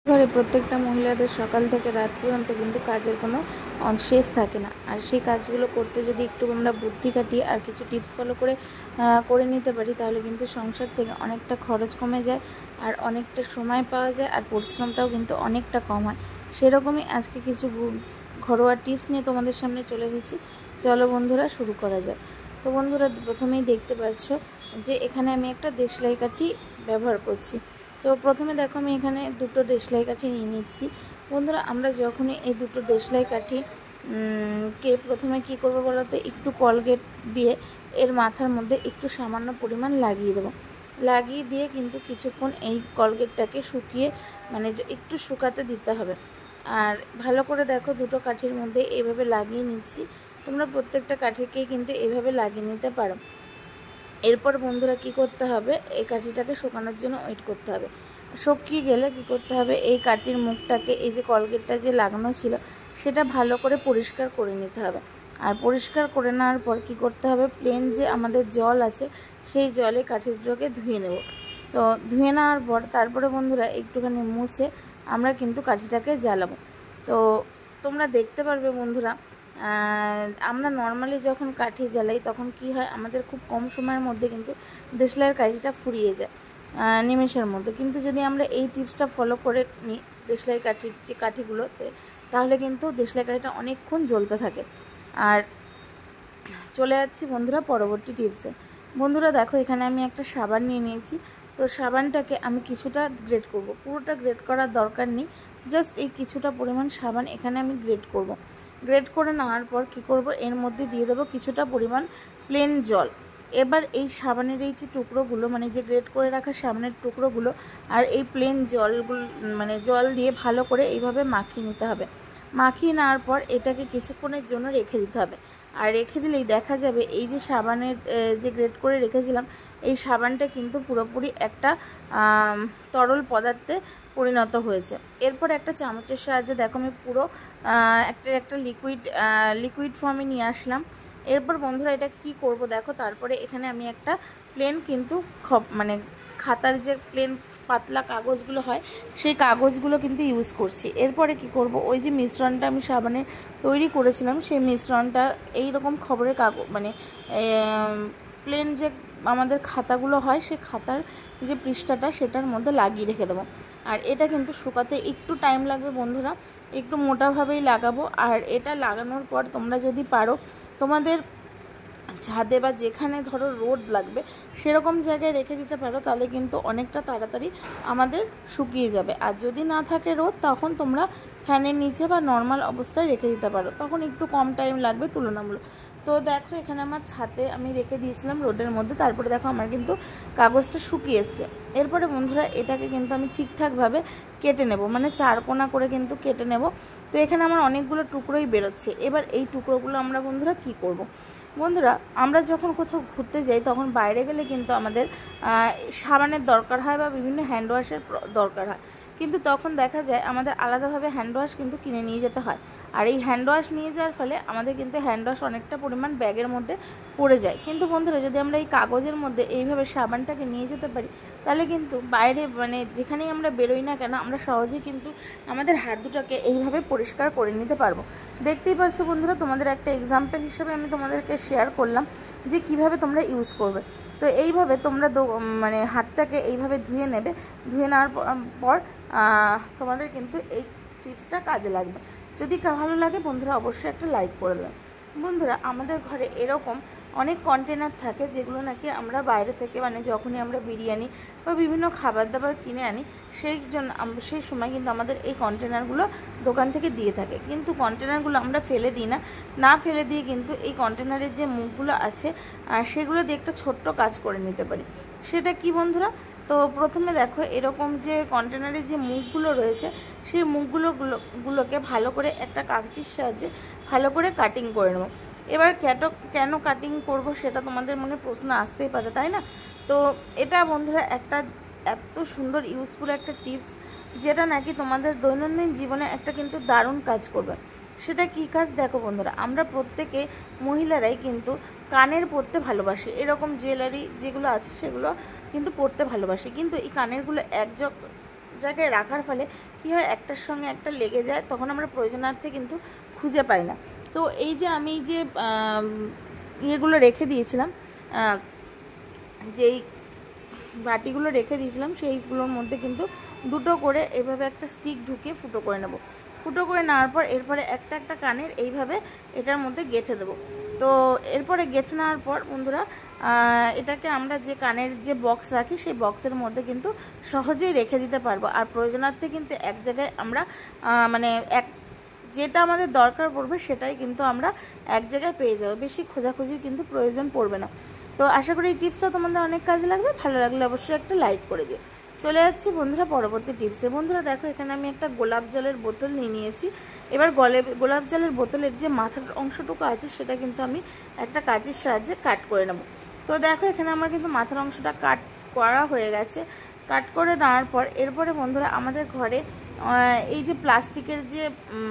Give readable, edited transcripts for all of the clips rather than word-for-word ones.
ঘরে প্রত্যেকটা মহিলাদের সকাল থেকে রাত পর্যন্ত কিন্তু কাজের কোনো শেষ থাকে না। আর সেই কাজগুলো করতে যদি একটু আমরা বুদ্ধি কাটিয়ে আর কিছু টিপস ফলো করে নিতে পারি, তাহলে কিন্তু সংসার থেকে অনেকটা খরচ কমে যায়, আর অনেকটা সময় পাওয়া যায়, আর পরিশ্রমটাও কিন্তু অনেকটা কম হয়। সেরকমই আজকে কিছু ঘরোয়া টিপস নিয়ে তোমাদের সামনে চলে এসেছি। চলো বন্ধুরা, শুরু করা যায়। তো বন্ধুরা, প্রথমেই দেখতে পাচ্ছ যে এখানে আমি একটা দেশলাই কাঠি ব্যবহার করছি। তো প্রথমে দেখো, আমি এখানে দুটো দেশলাই কাঠি নিয়ে নিচ্ছি। বন্ধুরা, আমরা যখনই এই দুটো দেশলাই কাঠি কে প্রথমে কি করব বলো তো, একটু কলগেট দিয়ে এর মাথার মধ্যে একটু সামান্য পরিমাণ লাগিয়ে দেবো। লাগিয়ে দিয়ে কিন্তু কিছুক্ষণ এই কলগেটটাকে শুকিয়ে একটু শুকাতে দিতে হবে। আর ভালো করে দেখো, দুটো কাঠির মধ্যে এইভাবে লাগিয়ে নিচ্ছি। তোমরা প্রত্যেকটা কাঠিকেই কিন্তু এইভাবে লাগিয়ে নিতে পারো। এরপর বন্ধুরা কি করতে হবে, এই কাঠিটাকে শুকানোর জন্য ওয়েট করতে হবে। শুকিয়ে গেলে কি করতে হবে, এই কাঠির মুখটাকে, এই যে কলগেটটা যে লাগানো ছিল সেটা ভালো করে পরিষ্কার করে নিতে হবে। আর পরিষ্কার করে নেওয়ার পর কি করতে হবে, প্লেন যে আমাদের জল আছে সেই জলে কাঠির দুটোকে ধুয়ে নেব। তো ধুয়ে নেওয়ার পর তারপরে বন্ধুরা একটুখানি মুছে আমরা কিন্তু কাঠিটাকে জ্বালাবো। তো তোমরা দেখতে পারবে বন্ধুরা, আমরা নর্মালি যখন কাঠি জ্বালাই তখন কি হয়, আমাদের খুব কম সময়ের মধ্যে কিন্তু দেশলাইয়ের কাঠিটা ফুরিয়ে যায় নিমেষের মধ্যে। কিন্তু যদি আমরা এই টিপসটা ফলো করে নিই দেশলাই কাঠির যে কাঠিগুলোতে, তাহলে কিন্তু দেশলাই কাঠিটা অনেকক্ষণ জ্বলতে থাকে। আর চলে যাচ্ছি বন্ধুরা পরবর্তী টিপসে। বন্ধুরা দেখো, এখানে আমি একটা সাবান নিয়ে নিয়েছি। তো সাবানটাকে আমি কিছুটা গ্রেট করব, পুরোটা গ্রেট করার দরকার নেই, জাস্ট এই কিছুটা পরিমাণ সাবান এখানে আমি গ্রেট করব। গ্রেট করে নেওয়ার পর কি করব, এর মধ্যে দিয়ে দেবো কিছুটা পরিমাণ প্লেন জল। এবার এই সাবানের এই যে টুকরোগুলো, যে গ্রেট করে রাখা সাবানের টুকরোগুলো আর এই প্লেন জলগুলো জল দিয়ে ভালো করে এইভাবে মাখিয়ে নিতে হবে। মাখিয়ে নেওয়ার পর এটাকে কিছুক্ষণের জন্য রেখে দিতে হবে। আর রেখে দিলেই দেখা যাবে এই যে সাবানের যে গ্রেট করে রেখেছিলাম, এই সাবানটা কিন্তু পুরোপুরি একটা তরল পদার্থে পরিণত হয়েছে। এরপর একটা চামচের সাহায্যে দেখো আমি পুরো একটা লিকুইড ফর্মে নিয়ে আসলাম। এরপর বন্ধুরা এটা কি করব দেখো, তারপরে এখানে আমি একটা প্লেন কিন্তু খাতার যে প্লেন পাতলা কাগজগুলো হয় সেই কাগজগুলো কিন্তু ইউজ করছি। এরপরে কি করব, ওই যে মিশ্রণটা আমি সাবানে তৈরি করেছিলাম সেই মিশ্রণটা এই রকম খবরের কাগজ প্লেন যে আমাদের খাতাগুলো হয় সেই খাতার যে পৃষ্ঠাটা সেটার মধ্যে লাগিয়ে রেখে দেবো। আর এটা কিন্তু শুকাতে একটু টাইম লাগবে বন্ধুরা, একটু মোটাভাবেই লাগাবো। আর এটা লাগানোর পর তোমরা যদি পারো তোমাদের ছাদে বা যেখানে ধরো রোদ লাগবে সেরকম জায়গায় রেখে দিতে পারো, তাহলে কিন্তু অনেকটা তাড়াতাড়ি আমাদের শুকিয়ে যাবে। আর যদি না থাকে রোদ, তখন তোমরা ফ্যানের নিচে বা নর্মাল অবস্থায় রেখে দিতে পারো, তখন একটু কম টাইম লাগবে তুলনামূলক। তো দেখো, এখানে আমার ছাদে আমি রেখে দিয়েছিলাম রোদের মধ্যে, তারপরে দেখো আমার কিন্তু কাগজটা শুকিয়ে এসছে। এরপরে বন্ধুরা এটাকে কিন্তু আমি ঠিকঠাকভাবে কেটে নেব, 4 কোনা করে কিন্তু কেটে নেব। তো এখানে আমার অনেকগুলো টুকরোই বেরোচ্ছে। এবার এই টুকরোগুলো আমরা বন্ধুরা কি করব, বন্ধুরা আমরা যখন কোথাও ঘুরতে যাই তখন বাইরে গেলে কিন্তু আমাদের সাবানের দরকার হয় বা বিভিন্ন হ্যান্ড ওয়াশের দরকার হয়, কিন্তু তখন দেখা যায় আমাদের আলাদাভাবে হ্যান্ড ওয়াশ কিন্তু কিনে নিয়ে যেতে হয়। আর এই হ্যান্ড ওয়াশ নিয়ে যাওয়ার ফলে আমাদের কিন্তু হ্যান্ড ওয়াশ অনেকটা পরিমাণ ব্যাগের মধ্যে পড়ে যায়। কিন্তু বন্ধুরা যদি আমরা এই কাগজের মধ্যে এইভাবে সাবানটাকে নিয়ে যেতে পারি, তাহলে কিন্তু বাইরে যেখানেই আমরা বেরোই না কেন, আমরা সহজেই কিন্তু আমাদের হাত দুটোকে এইভাবে পরিষ্কার করে নিতে পারবো। দেখতেই পাচ্ছ বন্ধুরা, তোমাদের একটা এক্সাম্পল হিসেবে আমি তোমাদেরকে শেয়ার করলাম যে কিভাবে তোমরা ইউজ করবে। তো এইভাবে তোমরা হাতটাকে এইভাবে ধুয়ে নেবে। ধুয়ে নেওয়ার পর তোমাদের কিন্তু এই টিপসটা কাজে লাগবে। যদি ভালো লাগে বন্ধুরা অবশ্যই একটা লাইক করে দেবে। বন্ধুরা আমাদের ঘরে এরকম অনেক কন্টেনার থাকে যেগুলো নাকি আমরা বাইরে থেকে যখনই আমরা বিরিয়ানি বা বিভিন্ন খাবার দাবার কিনে আনি, সেই সময় কিন্তু আমাদের এই কন্টেনারগুলো দোকান থেকে দিয়ে থাকে। কিন্তু কন্টেনারগুলো আমরা ফেলে দিই না ফেলে দিয়ে কিন্তু এই কন্টেনারের যে মুখগুলো আছে সেগুলো দিয়ে একটা ছোট্ট কাজ করে নিতে পারি। সেটা কি বন্ধুরা, তো প্রথমে দেখো এরকম যে কন্টেনারের যে মুখগুলো রয়েছে সেই মুখগুলোকে ভালো করে একটা কাগজের সাহায্যে ভালো করে কাটিং করে নেব। এবার কেন কাটিং করব সেটা তোমাদের মনে প্রশ্ন আসতেই পারে, তাই না? তো এটা বন্ধুরা একটা এত সুন্দর ইউজফুল একটা টিপস, যেটা নাকি তোমাদের দৈনন্দিন জীবনে একটা কিন্তু দারুণ কাজ করবে। সেটা কি কাজ দেখো বন্ধুরা, আমরা প্রত্যেকে মহিলারাই কিন্তু কানের পরতে ভালোবাসি, এরকম জুয়েলারি যেগুলো আছে সেগুলো কিন্তু পরতে ভালোবাসি। কিন্তু এই কানেরগুলো এক জায়গায় রাখার ফলে কী হয় একটার সঙ্গে একটা লেগে যায়, তখন আমরা প্রয়োজনার্থে কিন্তু খুঁজে পাই না। তো এই যে আমি যে ইয়েগুলো রেখে দিয়েছিলাম, যেই বাটিগুলো রেখে দিয়েছিলাম সেইগুলোর মধ্যে কিন্তু দুটো করে এভাবে একটা স্টিক ঢুকিয়ে ফুটো করে নেব। ফুটো করে নেওয়ার পর এরপরে একটা একটা কানের এইভাবে এটার মধ্যে গেঁথে দেবো। তো এরপরে গেঁথে নেওয়ার পর বন্ধুরা এটাকে আমরা যে কানের যে বক্স রাখি সেই বক্সের মধ্যে কিন্তু সহজেই রেখে দিতে পারবো। আর প্রয়োজনার্থে কিন্তু এক জায়গায় আমরা মানে যেটা আমাদের দরকার পড়বে সেটাই কিন্তু আমরা এক জায়গায় পেয়ে যাবো, বেশি খোঁজাখুঁজির কিন্তু প্রয়োজন পড়বে না। তো আশা করি এই টিপসটা তোমাদের অনেক কাজে লাগবে। ভালো লাগলে অবশ্যই একটা লাইক করে দিও। চলে যাচ্ছি বন্ধুরা পরবর্তী টিপসে। বন্ধুরা দেখো, এখানে আমি একটা গোলাপ জলের বোতল নিয়ে নিয়েছি। এবার গোলাপ জলের বোতলের যে মাথার অংশটুকু আছে সেটা কিন্তু আমি একটা কাঁচির সাহায্যে কাট করে নেব। তো দেখো, এখানে আমার কিন্তু মাথার অংশটা কাট করা হয়ে গেছে। কাট করে নেওয়ার পর এরপরে বন্ধুরা আমাদের ঘরে এই যে প্লাস্টিকের যে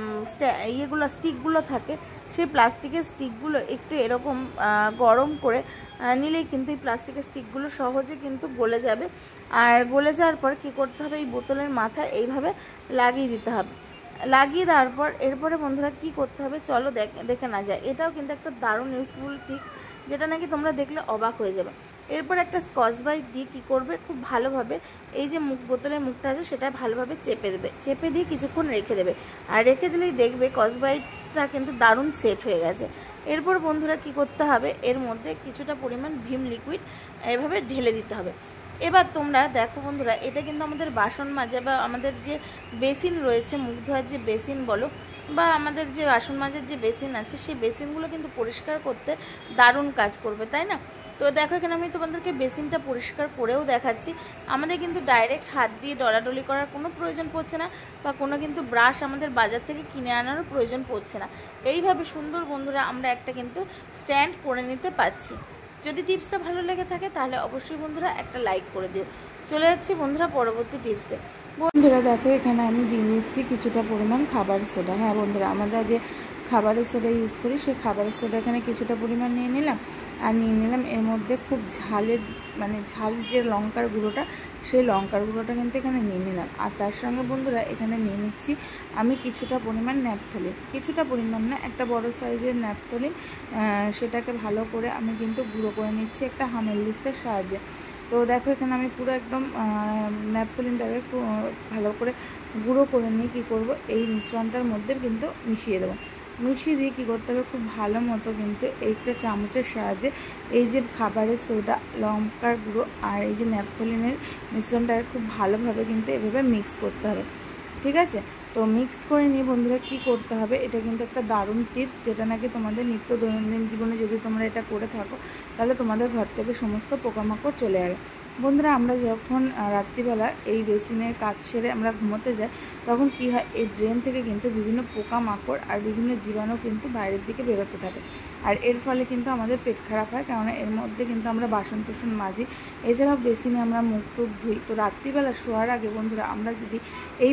স্টিকগুলো থাকে, সেই প্লাস্টিকের স্টিকগুলো একটু এরকম গরম করে নিলেই কিন্তু এই প্লাস্টিকের স্টিকগুলো সহজে কিন্তু গলে যাবে। আর গলে যাওয়ার পর কী করতে হবে, এই বোতলের মাথায় এইভাবে লাগিয়ে দিতে হবে। লাগিয়ে দেওয়ার পর এরপরে বন্ধুরা কি করতে হবে চলো দেখে না যায়। এটাও কিন্তু একটা দারুণ ইউজফুল টিপস, যেটা নাকি তোমরা দেখলে অবাক হয়ে যাবে। এরপর একটা স্কচ ব্রাইট দিয়ে কী করবে, খুব ভালোভাবে এই যে বোতলের মুখটা আছে সেটা ভালোভাবে চেপে দেবে। চেপে দিয়ে কিছুক্ষণ রেখে দেবে। আর রেখে দিলেই দেখবে স্কচ ব্রাইটটা কিন্তু দারুণ সেট হয়ে গেছে। এরপর বন্ধুরা কি করতে হবে, এর মধ্যে কিছুটা পরিমাণ ভিম লিকুইড এভাবে ঢেলে দিতে হবে। এবার তোমরা দেখো বন্ধুরা, এটা কিন্তু আমাদের বাসন মাজা বা আমাদের যে বেসিন রয়েছে, মুখ ধোয়ার যে বেসিন বলো বা আমাদের যে বাসন মাজার যে বেসিন আছে, সেই বেসিনগুলো কিন্তু পরিষ্কার করতে দারুণ কাজ করবে, তাই না? তো দেখো, এখানে আমি তোমাদেরকে বেসিনটা পরিষ্কার করেও দেখাচ্ছি। আমাদের কিন্তু ডাইরেক্ট হাত দিয়ে ডলাডলি করার কোনো প্রয়োজন পড়ছে না, বা কোনো কিন্তু ব্রাশ আমাদের বাজার থেকে কিনে আনারও প্রয়োজন পড়ছে না। এইভাবে সুন্দর বন্ধুরা আমরা একটা কিন্তু স্ট্যান্ড করে নিতে পারছি। যদি টিপসটা ভালো লেগে থাকে তাহলে অবশ্যই বন্ধুরা একটা লাইক করে দিও। চলে যাচ্ছি বন্ধুরা পরবর্তী টিপসে। বন্ধুরা দেখো, এখানে আমি দিয়ে নিচ্ছি কিছুটা পরিমাণ খাবার সোডা। হ্যাঁ বন্ধুরা, আমরা যে খাবারের সোডা ইউজ করি সেই খাবারের সোডা এখানে কিছুটা পরিমাণ নিয়ে নিলাম। আর নিয়ে নিলাম এর মধ্যে খুব ঝালের ঝাল যে লঙ্কার গুঁড়োটা, সেই লঙ্কার গুঁড়োটা কিন্তু এখানে নিয়ে নিলাম। আর তার সঙ্গে বন্ধুরা এখানে নিয়ে নিচ্ছি আমি কিছুটা পরিমাণ ন্যাপথলিন। কিছুটা পরিমাণ না, একটা বড় সাইজের ন্যাপথলিন। সেটাকে ভালো করে আমি কিন্তু গুঁড়ো করে নিচ্ছি একটা হামেল-দিস্তার সাহায্যে। তো দেখো, এখানে আমি পুরো একদম ন্যাপথলিনটাকে ভালো করে গুঁড়ো করে নিয়ে কী করব, এই মিশ্রণটার মধ্যে কিন্তু মিশিয়ে দেবো। মিশিয়ে দিয়ে কী করতে হবে, খুব ভালো মতো কিন্তু একটা চামচের সাহায্যে এই যে খাবারের সোডা, লঙ্কার গুঁড়ো আর এই যে ন্যাপথলিনের মিশ্রণটাকে খুব ভালোভাবে কিন্তু এভাবে মিক্স করতে হবে। ঠিক আছে? তো মিক্সড করে নিয়ে বন্ধুরা কী করতে হবে, এটা কিন্তু একটা দারুণ টিপস, যেটা নাকি তোমাদের নিত্য দৈনন্দিন জীবনে যদি তোমরা এটা করে থাকো তাহলে তোমাদের ঘর থেকে সমস্ত পোকামাকড় চলে যাবে। বন্ধুরা, আমরা যখন রাত্রিবেলা এই বেসিনের কাজ সেরে আমরা ঘুমোতে যাই, তখন কি হয়, এই ড্রেন থেকে কিন্তু বিভিন্ন পোকামাকড় আর বিভিন্ন জীবাণু কিন্তু বাইরের দিকে বেরোতে থাকে। আর এর ফলে কিন্তু আমাদের পেট খারাপ হয়, কেননা এর মধ্যে কিন্তু আমরা বাসন টাসন মাজি, এছাড়াও বেসিনে আমরা মুখ টুক ধুই। তো রাত্রিবেলা শোয়ার আগে বন্ধুরা আমরা যদি এই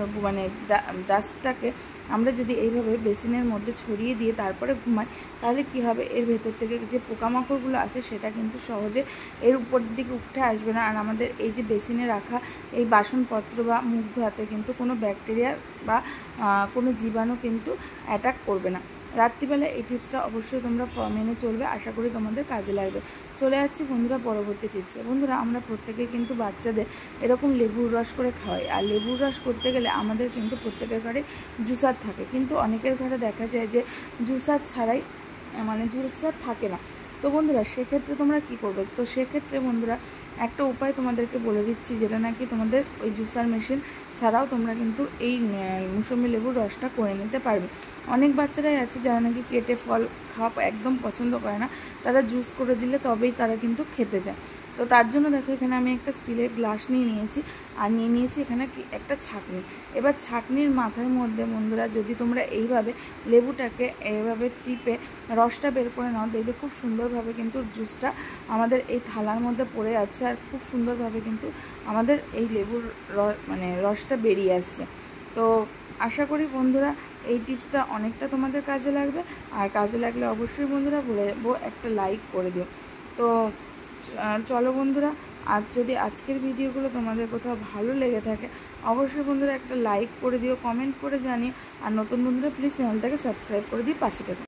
ডাস্টটাকে আমরা যদি এইভাবে বেসিনের মধ্যে ছড়িয়ে দিয়ে তারপরে ঘুমাই, তাহলে কি হবে, এর ভেতর থেকে যে পোকামাকড়গুলো আছে সেটা কিন্তু সহজে এর উপরের দিকে উঠে আসবে না। আর আমাদের এই যে বেসিনে রাখা এই বাসনপত্র বা মুখ ধোয়াতে কিন্তু কোনো ব্যাকটেরিয়া বা কোনো জীবাণু কিন্তু অ্যাটাক করবে না। রাত্রিবেলা এই টিপসটা অবশ্যই তোমরা মেনে চলবে, আশা করি তোমাদের কাজে লাগবে। চলে যাচ্ছি বন্ধুরা পরবর্তী টিপসে। বন্ধুরা, আমরা প্রত্যেকে কিন্তু বাচ্চাদের এরকম লেবুর রস করে খাওয়াই। আর লেবুর রস করতে গেলে আমাদের কিন্তু প্রত্যেকের ঘরে জুসার থাকে, কিন্তু অনেকের ঘরে দেখা যায় যে জুসার ছাড়াই জুসার থাকে না। তো বন্ধুরা, সেক্ষেত্রে তোমরা কি করবে, তো সেক্ষেত্রে বন্ধুরা একটা উপায় তোমাদেরকে বলে দিচ্ছি, যেটা নাকি তোমাদের ওই জুসার মেশিন ছাড়াও তোমরা কিন্তু এই মৌসুমি লেবুর রসটা করে নিতে পারবে। অনেক বাচ্চারাই আছে যারা নাকি কেটে ফল খাওয়া একদম পছন্দ করে না, তারা জুস করে দিলে তবেই তারা কিন্তু খেতে যায়। তো তার জন্য দেখো, এখানে আমি একটা স্টিলের গ্লাস নিয়ে নিয়েছি, আর নিয়ে নিয়েছি এখানে একটা ছাঁকনি। এবার ছাঁকনির মাথার মধ্যে বন্ধুরা যদি তোমরা এইভাবে লেবুটাকে এইভাবে চিপে রসটা বের করে নাও, দেখবে খুব সুন্দরভাবে কিন্তু জুসটা আমাদের এই থালার মধ্যে পড়ে যাচ্ছে, আর খুব সুন্দরভাবে কিন্তু আমাদের এই লেবুর রসটা বেরিয়ে আসছে। তো আশা করি বন্ধুরা এই টিপসটা অনেকটা তোমাদের কাজে লাগবে। আর কাজে লাগলে অবশ্যই বন্ধুরা বলবো একটা লাইক করে দিও। তো চলো বন্ধুরা, আর যদি আজকের ভিডিওগুলো তোমাদের কোথাও ভালো লেগে থাকে অবশ্যই বন্ধুরা একটা লাইক করে দিও, কমেন্ট করে জানিও, আর নতুন বন্ধুরা প্লিজ চ্যানেলটাকে সাবস্ক্রাইব করে দিয়ে পাশে থেকো।